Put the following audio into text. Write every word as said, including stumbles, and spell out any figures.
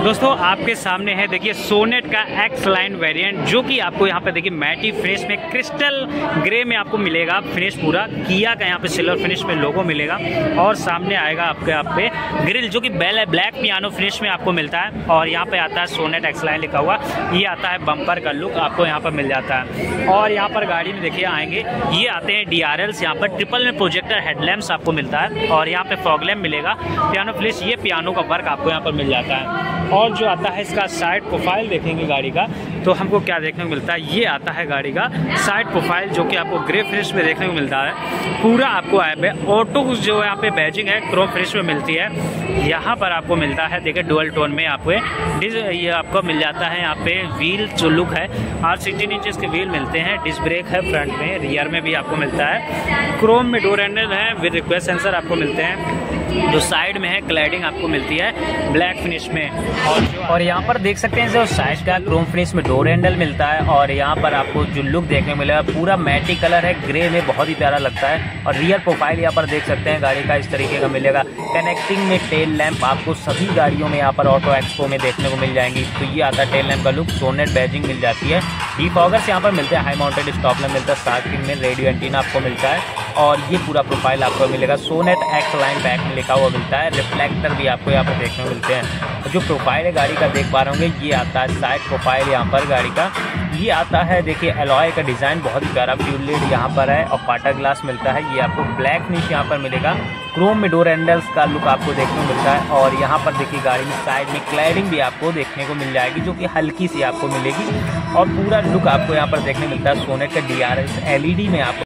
दोस्तों आपके सामने है देखिए सोनेट का एक्स लाइन वेरिएंट, जो कि आपको यहाँ पे देखिए मैटी फिनिश में क्रिस्टल ग्रे में आपको मिलेगा फिनिश पूरा। किया का यहाँ पे सिल्वर फिनिश में लोगो मिलेगा और सामने आएगा आपके यहाँ पे ग्रिल जो कि ब्लैक पियानो फिनिश में आपको मिलता है। और यहाँ पे आता है सोनेट एक्स लाइन लिखा हुआ, ये आता है बम्पर का लुक आपको यहाँ पर मिल जाता है। और यहाँ पर गाड़ी में देखिए आएंगे ये आते हैं डी आर एल्स, यहाँ पर ट्रिपल में प्रोजेक्टर हेडलैम्प्स आपको मिलता है और यहाँ पे फॉग लैम्प मिलेगा, पियानो फिनिश, ये पियानो का वर्क आपको यहाँ पर मिल जाता है। और जो आता है इसका साइड प्रोफाइल देखेंगे गाड़ी का तो हमको क्या देखने को मिलता है, ये आता है गाड़ी का साइड प्रोफाइल जो कि आपको ग्रे फिनिश में देखने को मिलता है। पूरा आपको ऐप है ऑटो जो यहाँ पे बैजिंग है क्रोम फिनिश में मिलती है। यहाँ पर आपको मिलता है देखिए डुअल टोन में आपको ये आपको मिल जाता है। यहाँ पे व्हील जो लुक है आठ सिक्सटीन इंचेस के व्हील मिलते हैं, डिस्क ब्रेक है फ्रंट में, रियर में भी आपको मिलता है। क्रोम में डोर हैंडल है विद रिक्वेस्ट सेंसर आपको मिलते हैं। जो साइड में है क्लैडिंग आपको मिलती है ब्लैक फिनिश में। और और यहाँ पर देख सकते हैं जो साइड का क्रोम फिनिश में डोर हैंडल मिलता है। और यहाँ पर आपको जो लुक देखने को मिलेगा पूरा मैटी कलर है, ग्रे में बहुत ही प्यारा लगता है। और रियर प्रोफाइल यहाँ पर देख सकते हैं गाड़ी का इस तरीके का मिलेगा। कनेक्टिंग में टेल लैंप आपको सभी गाड़ियों में यहाँ पर ऑटो एक्सपो में देखने को मिल जाएंगी। तो ये आता है टेल लैंप का लुक, सोनेट बैजिंग मिल जाती है। डिफॉगर्स यहाँ पर मिलते हैं, हाई माउंटेड स्टॉप लैंप मिलता है, स्टार्टिंग में रेडियो एंटीना आपको मिलता है। और ये पूरा प्रोफाइल आपको मिलेगा, सोनेट एक्स लाइन बैक में लिखा हुआ मिलता है। रिफ्लेक्टर भी आपको यहाँ पर देखने को मिलते हैं। जो प्रोफाइल है गाड़ी का देख पा रहे होंगे, ये आता है साइड प्रोफाइल यहाँ पर गाड़ी का। ये आता है देखिए एलॉय का डिज़ाइन बहुत ही प्यारा, फ्यूल लिड यहाँ पर है और पाटा ग्लास मिलता है। ये आपको ब्लैक फिनिश यहाँ पर मिलेगा। क्रोम में डोर हैंडल्स का लुक आपको देखने को मिलता है। और यहाँ पर देखिए गाड़ी में साइड में क्लैडिंग भी आपको देखने को मिल जाएगी जो कि हल्की सी आपको मिलेगी। और पूरा लुक आपको यहाँ पर देखने मिलता है सोनेट का D R L E D डी में आपको